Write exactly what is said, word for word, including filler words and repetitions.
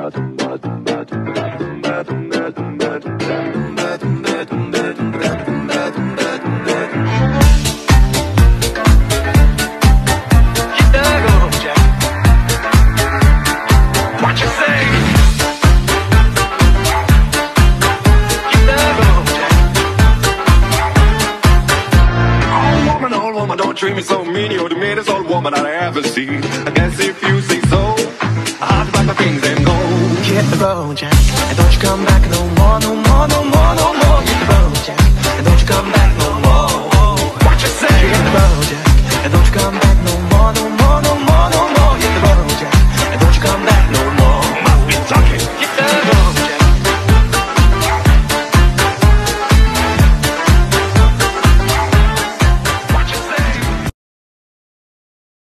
Treat me so mean, you're the meanest old woman I ever seen. I guess if you say so, I'll have to pack my things and go. Hit the road, Jack, and don't you come back no more, no more, no